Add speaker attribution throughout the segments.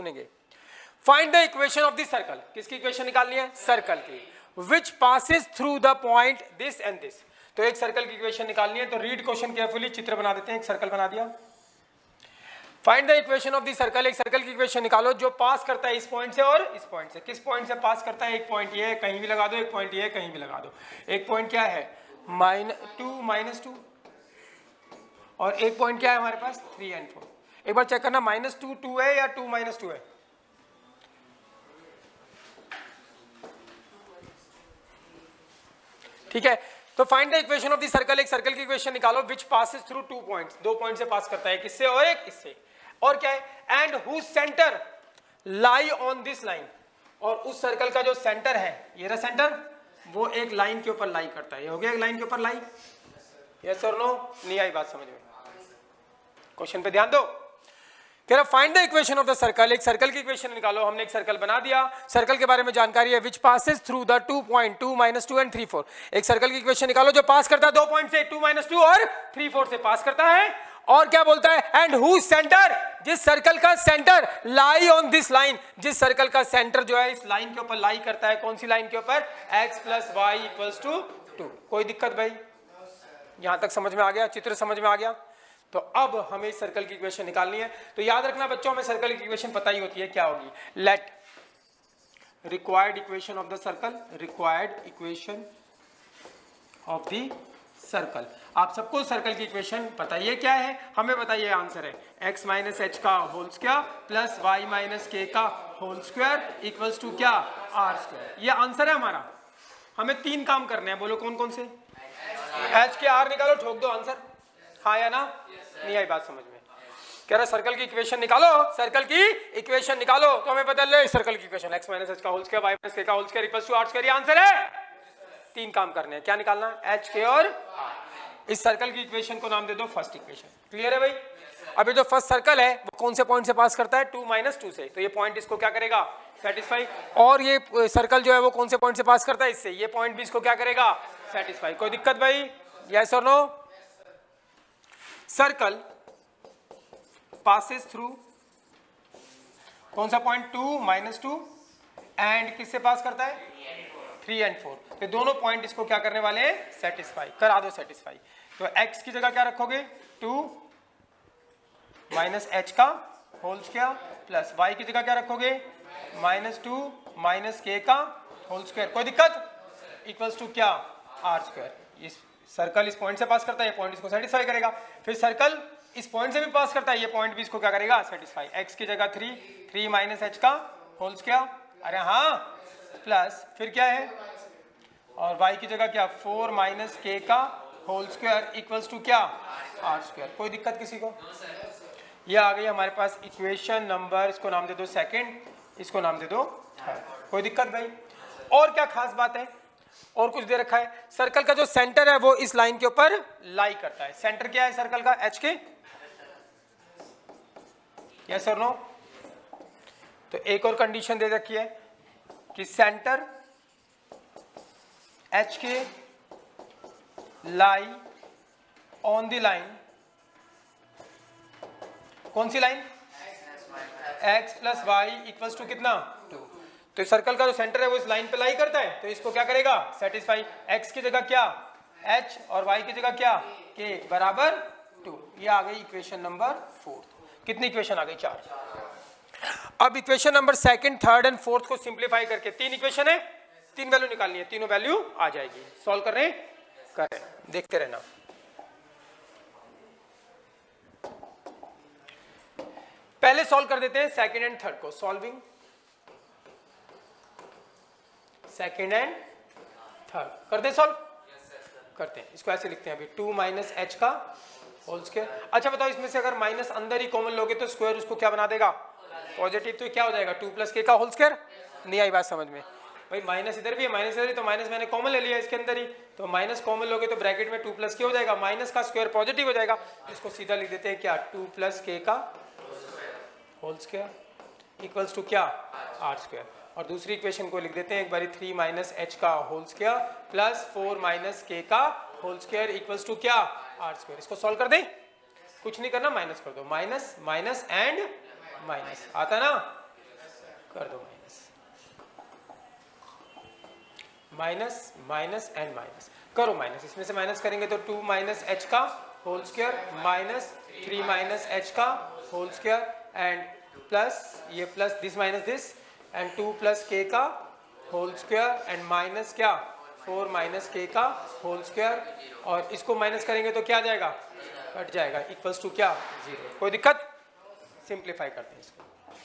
Speaker 1: सुनेंगे। Find the equation of the circle, किसकी equation निकालनी है? सर्कल की। Which passes through the point this and this, तो एक सर्कल की इक्वेशन निकालनी है। तो रीड क्वेश्चन केयरफुली, चित्र बना देते हैं, एक सर्कल बना दिया। Find the equation of the circle, एक सर्कल की इक्वेशन निकालो जो पास करता है इस पॉइंट से और इस पॉइंट से। किस पॉइंट से पास करता है? एक पॉइंट ये कहीं भी लगा दो, एक पॉइंट ये कहीं भी लगा दो। एक पॉइंट क्या है? -2 और एक पॉइंट क्या है हमारे पास? 3 और 4। एक बार चेक करना, -2 2 है या 2 -2 है? ठीक है, तो find the equation of the circle, एक सर्कल की इक्वेशन निकालो which passes through 2 points, 2 point से पास करता है, किससे और एक इससे। और क्या है? And whose centre lie on this line, और उस सर्कल का जो सेंटर है, ये रहा सेंटर, वो एक लाइन के ऊपर लाई करता है। ये हो गया एक लाइन के ऊपर लाई। यस और नो? नहीं आई बात समझ में? क्वेश्चन पे ध्यान दो। कह रहा find the equation of the circle, एक सर्कल की इक्वेशन निकालो। हमने एक सर्कल बना दिया, सर्कल के बारे में जानकारी है। Which passes through the 2 point 2 -2 and 3 4, एक सर्कल की इक्वेशन निकालो जो पास करता है 2 पॉइंट से, 2 -2 और 3 4 से पास करता है। और क्या बोलता है? एंड हु सेंटर, जिस सर्कल का centre lie on this line, जिस सर्कल का सेंटर जो है इस लाइन के ऊपर लाई करता है। कौन सी लाइन के ऊपर? x + y = 2। कोई दिक्कत भाई? यहां तक समझ में आ गया? चित्र समझ में आ गया? तो अब हमें इस सर्कल की इक्वेशन निकालनी है। तो याद रखना बच्चों, हमें सर्कल की इक्वेशन पता ही होती है, क्या होगी? Let required equation of the circle, required equation of the circle. आप सबको सर्कल की इक्वेशन पता ही है क्या है? हमें बताइए, आंसर है x - h का whole square plus y - k का होल स्क्वायर इक्वल्स टू क्या? r²। ये आंसर है हमारा। हमें 3 काम करने हैं, बोलो कौन कौन से? h के r निकालो, ठोक दो आंसर। हाँ या ना? नहीं आई बात समझ में? कह रहा सर्कल की इक्वेशन निकालो, सर्कल की इक्वेशन निकालो। तो हमें बता ले सर्कल की इक्वेशन x - h का होल स्क्वायर y - k का whole square equals to r²। ये आंसर है। 3 काम करने हैं, क्या निकालना? h, k और r। इस सर्कल की इक्वेशन को नाम दे दो फर्स्ट इक्वेशन। क्लियर है भाई? अभी जो फर्स्ट सर्कल है वो कौन से पॉइंट से पास करता है? 2 - 2 से। तो ये पॉइंट इसको क्या करेगा? सेटिस्फाई। और ये सर्कल जो है वो कौन से पॉइंट से पास करता है? इससे। ये पॉइंट भी इसको क्या करेगा? सेटिस्फाई। कोई दिक्कत भाई? यस और नो? सर्कल पासेस थ्रू कौन सा पॉइंट? 2 - 2 एंड किससे पास करता है? 3 और 4। तो दोनों पॉइंट इसको क्या करने वाले हैं? सेटिस्फाई। करा दो सेटिस्फाई। तो x की जगह क्या रखोगे? 2 - h का होल स्क्वायर प्लस y की जगह क्या रखोगे? -2 - k का होल स्क्वायर। कोई दिक्कत? इक्वल्स टू क्या? r²। इस सर्कल इस पॉइंट से पास करता है, ये पॉइंट इसको सेटिस्फाई करेगा। फिर सर्कल इस पॉइंट से भी पास करता है, ये पॉइंट भी इसको क्या करेगा? सेटिस्फाई। x की जगह 3 - h का होल स्क्वायर, अरे हाँ, प्लस फिर क्या है? और y की जगह क्या? 4 - k का होल स्क्वायर इक्वल्स टू क्या? r²। कोई दिक्कत किसी को? ये आ गई हमारे पास इक्वेशन नंबर, इसको नाम दे दो सेकंड, इसको नाम दे दो थर्ड। कोई दिक्कत भाई? और क्या खास बात है? और कुछ दे रखा है, सर्कल का जो सेंटर है वो इस लाइन के ऊपर लाई करता है। सेंटर क्या है सर्कल का? h के। यस और नो? तो एक और कंडीशन दे रखी है कि सेंटर h के लाई ऑन द लाइन, कौन सी line? x + y equals to कितना? 2। तो सर्कल का जो सेंटर है वो इस लाइन पे लाई करता है, तो इसको क्या करेगा? सेटिस्फाई। x की जगह क्या? h और y की जगह क्या? k बराबर 2। ये आ गई इक्वेशन नंबर 4। कितनी इक्वेशन आ गई? 4। अब equation number second, third and fourth को सिंप्लीफाई करके 3 इक्वेशन है, 3 वैल्यू निकालनी है, तीनों वैल्यू आ जाएगी। सॉल्व कर रहे हैं? कर रहे हैं, देखते रहना। पहले सॉल्व कर देते हैं सेकंड एंड थर्ड को। सॉल्विंग सेकंड एंड थर्ड करते हैं, सॉल्व करते हैं। इसको ऐसे लिखते हैं अभी, 2 - h का होल स्क्वायर। अच्छा बताओ, इसमें से अगर माइनस अंदर ही कॉमन लोगे तो स्क्वायर उसको क्या बना देगा? पॉजिटिव। तो क्या हो जाएगा? 2 + k का होल स्क्वायर। नहीं आई बात समझ में? भाई माइनस इधर भी है, माइनस इधर ही, तो माइनस मैंने कॉमन ले लिया इसके अंदर ही, तो माइनस कॉमन लोगे तो ब्रैकेट में 2 + k हो जाएगा, माइनस का स्क्वायर पॉजिटिव हो जाएगा। इसको सीधा लिख देते हैं क्या? 2 + k का होल स्क्वायर इक्वल्स टू क्या? r²। और दूसरी इक्वेशन को लिख देते हैं एक बारी, 3 - h का होल स्क्वायर प्लस 4 - k का होल स्क्वायर इक्वल्स टू क्या? r²। इसको सॉल्व कर दें, कुछ नहीं करना, माइनस कर दो, माइनस माइनस एंड माइनस, आता ना? कर दो माइनस माइनस एंड माइनस, करो माइनस, इसमें से माइनस करेंगे तो 2 माइनस एच का whole square minus 3 minus h का होल स्क्वायर एंड प्लस ये plus this minus this and 2 plus k का होल स्क्वायर एंड माइनस क्या 4 माइनस के का होल स्क्वायर और इसको माइनस करेंगे तो क्या आ जाएगा, कट जाएगा, इक्वल्स टू क्या 0। कोई दिक्कत, सिंप्लीफाई करते हैं इसको।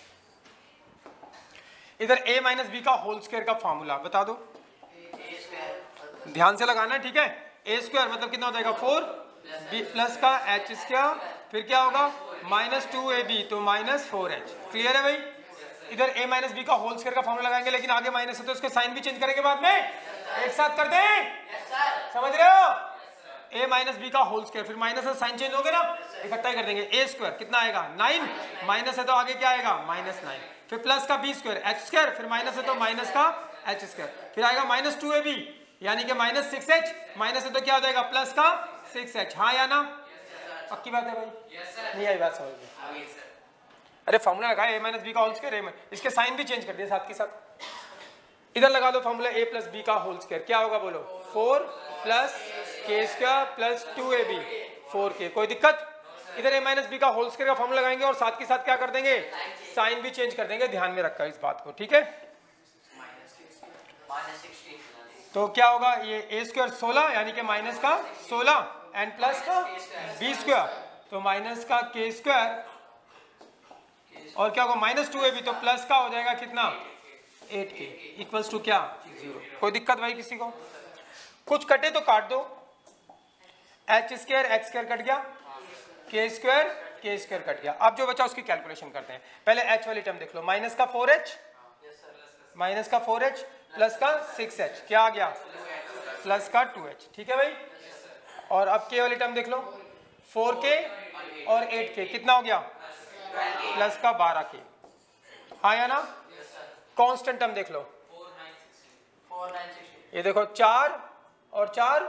Speaker 1: इधर a माइनस बी का होल स्क्वायर का फॉर्मूला बता दो, ध्यान से लगाना है, ठीक है। a स्क्वायर मतलब कितना हो जाएगा 4 b प्लस का h स्क्वायर फिर क्या होगा माइनस 2ab तो माइनस 4h। क्लियर है भाई। इधर a माइनस बी का होल स्क्वायर का फॉर्मूला लगाएंगे लेकिन आगे माइनस है तो उसके साइन भी चेंज करेंगे बाद में, एक साथ कर दें, समझ रहे हो। a माइनस बी का होल स्क्वायर फिर माइनस है साइन चेंज हो गया ना, इकट्ठा ही कर देंगे। a स्क्वायर कितना आएगा 9 माइनस है तो आगे क्या आएगा माइनस 9 फिर प्लस का b स्क्वायर h स्क्वायर फिर माइनस है तो माइनस का h स्क्वायर फिर आएगा माइनस 2ab यानी कि माइनस 6h माइनस है तो क्या हो जाएगा प्लस का 6h। हाँ या ना, पक्की बात है भाई, नहीं आई बात समझ में। अरे फॉर्मूला लगाया a माइनस बी का होल स्क्वायर, इसके साइन भी चेंज कर दिए साथ के साथ। इधर लगा दो फॉर्मूला a प्लस बी का होल स्क्वायर, क्या होगा बोलो 4 प्लस के स्क्वायर प्लस 2ab 4k। कोई दिक्कत। इधर a माइनस बी का होल स्क्वायर का फॉर्मूला लगाएंगे और साथ के साथ क्या कर देंगे साइन भी चेंज कर देंगे, ध्यान में रखा इस बात को, ठीक है। तो क्या होगा ये a स्क्वायर 16 यानी कि माइनस का 16 एंड प्लस का b स्क्वायर तो माइनस का k स्क्वायर और क्या होगा माइनस 2ab तो प्लस का हो जाएगा कितना 8k इक्वल्स टू क्या 0। कोई दिक्कत भाई किसी को। कुछ कटे तो काट दो, h स्क्वायर x स्क्वायर कट गया, k स्क्वायर कट गया। अब जो बचा उसकी कैलकुलेशन करते हैं। पहले h वाली टर्म देख लो, माइनस का 4h प्लस का 6h क्या आ गया प्लस का 2h, ठीक है भाई। और अब k वाली टर्म देख लो 4k और 8k कितना हो गया प्लस का 12k, हाँ या ना। कांस्टेंट टर्म देख लो, ये देखो 4 और 4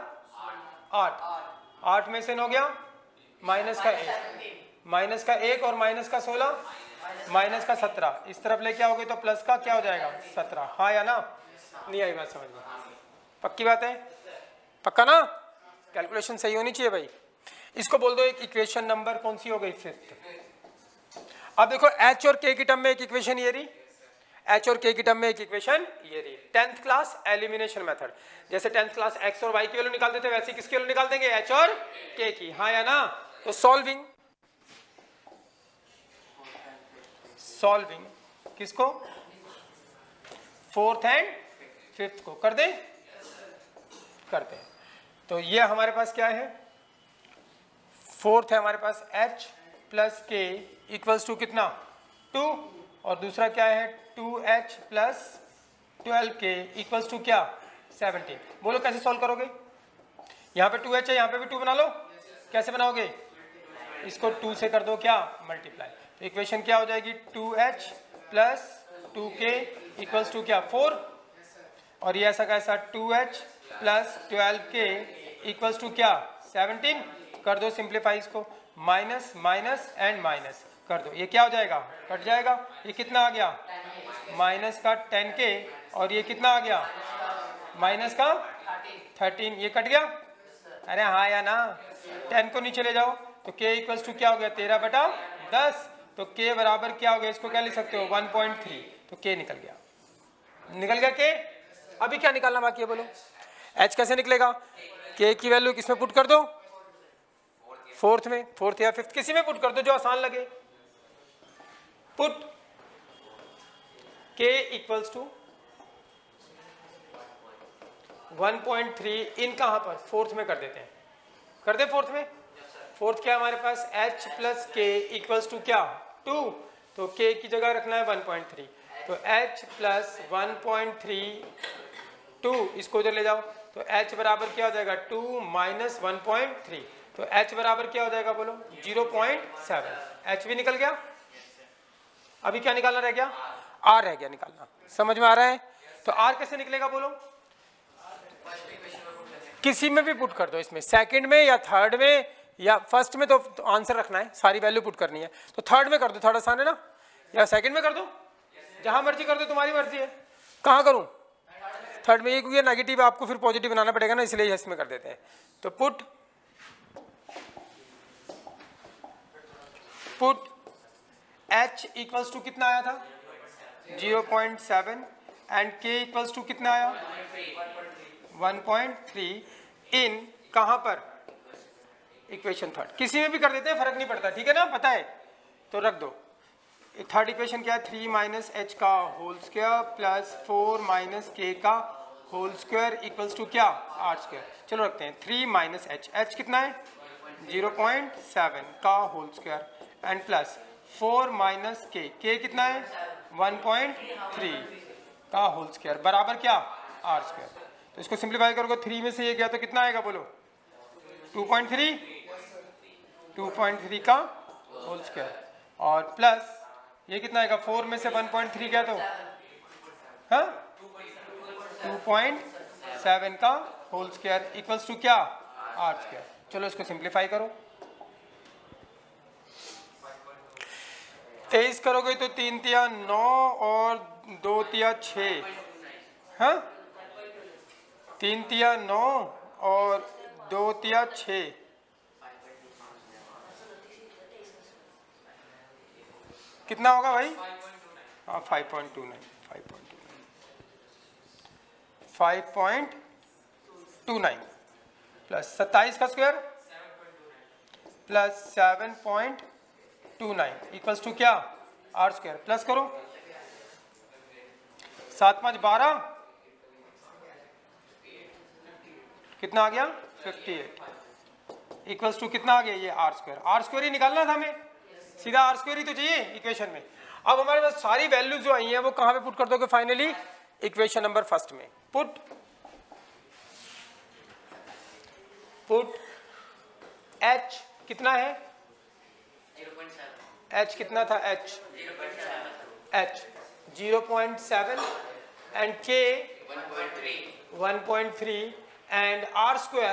Speaker 1: 8 में से हो गया माइनस का 1 और माइनस का 16 माइनस का 17, इस तरफ लेके आओगे तो प्लस का क्या हो जाएगा 17, हाँ या ना। नहीं आई बात समझ में, पक्की बात है, पक्का ना। कैलकुलेशन सही होनी चाहिए भाई। इसको बोल दो एक इक्वेशन नंबर कौन सी हो गई 5th। अब देखो h और k की टर्म में एक इक्वेशन ये रही, h और k की टर्म में एक इक्वेशन ये रही। 10th क्लास एलिमिनेशन मेथड, जैसे 10th क्लास x और y की वैल्यू निकालते थे वैसे किसकी वैल्यू निकाल देंगे h और k की, हाँ या ना। तो सॉल्विंग किसको 4th एंड 5th को कर दें, करते हैं। तो ये हमारे पास क्या है 4th है हमारे पास h plus k equals to कितना 2 और दूसरा क्या है 2h plus 12k equals to क्या 17। बोलो कैसे सॉल्व करोगे, यहाँ पे 2h है यहाँ पे भी 2 बना लो, कैसे बनाओगे इसको 2 से कर दो क्या मल्टीप्लाई, तो इक्वेशन क्या हो जाएगी 2h plus 2k equals to क्या 4 और ये ऐसा कैसा 2h plus 12k equals to क्या 17। कर दो सिंप्लीफाई इसको, माइनस माइनस एंड माइनस कर दो, ये क्या हो जाएगा कट जाएगा, ये कितना आ गया माइनस का 10k और ये कितना आ गया माइनस का 13, ये कट गया। अरे हाँ या ना, 10 को नीचे ले जाओ तो k इक्वल्स टू क्या हो गया 13/10, तो k बराबर क्या हो गया, इसको क्या लिख सकते हो 1.3, तो k निकल गया k। अभी क्या निकालना बाकी है बोलो, h कैसे निकलेगा, k की वैल्यू किसमें पुट कर दो 4th में, 4th या 5th किसी में पुट कर दो जो आसान लगे। पुट k इक्वल्स टू 1.3 इन कहां पर 4th में कर देते हैं, कर दे 4th में। 4th क्या हमारे पास h plus k equals to क्या 2, तो k की जगह रखना है 1.3, तो h प्लस 1.32 इसको इधर ले जाओ तो h बराबर क्या हो जाएगा 2 माइनस 1.3, तो h बराबर क्या हो जाएगा बोलो 0.7, h भी निकल गया। अभी क्या निकालना रह गया r रह गया निकालना, समझ में आ रहा है। तो r कैसे निकलेगा बोलो, किसी में भी पुट कर दो, इसमें सेकंड में या थर्ड में या फर्स्ट में, तो आंसर रखना है सारी वैल्यू पुट करनी है, तो थर्ड में कर दो, थर्ड आसान है ना, या सेकंड में कर दो जहां मर्जी कर दो, तुम्हारी मर्जी है। कहाँ करूं? थर्ड में, क्योंकि नेगेटिव आपको फिर पॉजिटिव बनाना पड़ेगा ना, इसलिए इसमें कर देते हैं। तो पुट h इक्वल्स टू कितना आया था? 0.7 एंड k इक्वल्स टू कितना आया? 1.3 इन कहां पर? Equation third. किसी में भी कर देते हैं, फर्क नहीं पड़ता, ठीक है ना, पता है तो रख दो। थर्ड इक्वेशन क्या है? 3 माइनस एच का whole square plus 4 minus k का होल स्क्वायर इक्वल्स टू क्या? R square. चलो रखते हैं 3 माइनस एच कितना है? 0.7 का whole square and plus 4 minus k कितना है? 1.3 का होल स्क्वायर बराबर क्या? R square. तो इसको सिंप्लीफाई करोगे 3 में से ये गया तो कितना आएगा बोलो? 2.3 का होल स्क्वायर और प्लस ये कितना आएगा? 4 में से 1.3 गया तो हाँ 2.7 का होल स्क्वायर इक्वल्स टू क्या? R square. चलो इसको सिंप्लीफाई करो। 23 करोगे तो 3 तिया 9 और 2 तिया 6, हाँ 3 तिया 9 और 2 तिया 6, कितना होगा भाई? हाँ 5.29 प्लस 27 का स्क्वायर प्लस 7.29 इक्वल्स टू क्या? R square. प्लस करो 7 5 12 कितना आ गया? 58 इक्वल्स टू कितना आ गया? ये आर स्क्वायर। आर स्क्वायर ही निकालना था हमें, सीधा आर स्क्वायर ही तो चाहिए इक्वेशन में। अब हमारे पास सारी वैल्यूज जो आई हैं वो कहां पे पुट कर दोगे फाइनली? इक्वेशन नंबर फर्स्ट में। पुट h कितना है? h कितना था? h 0.7 and k 1.3 and r square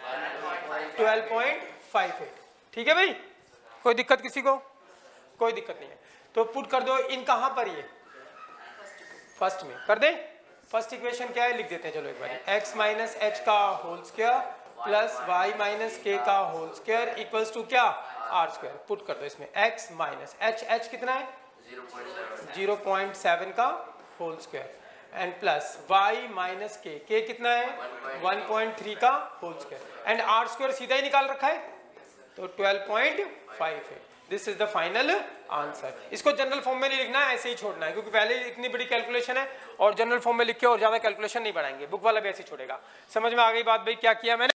Speaker 1: 12.58। ठीक है भाई, कोई दिक्कत किसी को? कोई दिक्कत नहीं है। तो पुट कर दो इन कहां पर? ये फर्स्ट में कर दे। फर्स्ट इक्वेशन क्या है लिख देते हैं, चलो एक बार। x माइनस एच का whole square plus y minus k का होल स्क्वायर इक्वल्स टू क्या? R square. पुट कर दो इसमें x माइनस एच कितना है? 0.7 का होल स्क्वायर एंड प्लस y माइनस के कितना है? 1.3 का whole square and r square सीधा ही निकाल रखा है तो 12.5 है। This is the final answer. इसको जनरल फॉर्म में नहीं लिखना है, ऐसे ही छोड़ना है, क्योंकि पहले इतनी बड़ी कैलकुलेशन है और जनरल फॉर्म में लिख के और ज्यादा कैलकुलेशन नहीं बढ़ाएंगे, बुक वाला भी ऐसे ही छोड़ेगा। समझ में आ गई बात भाई क्या किया मैंने?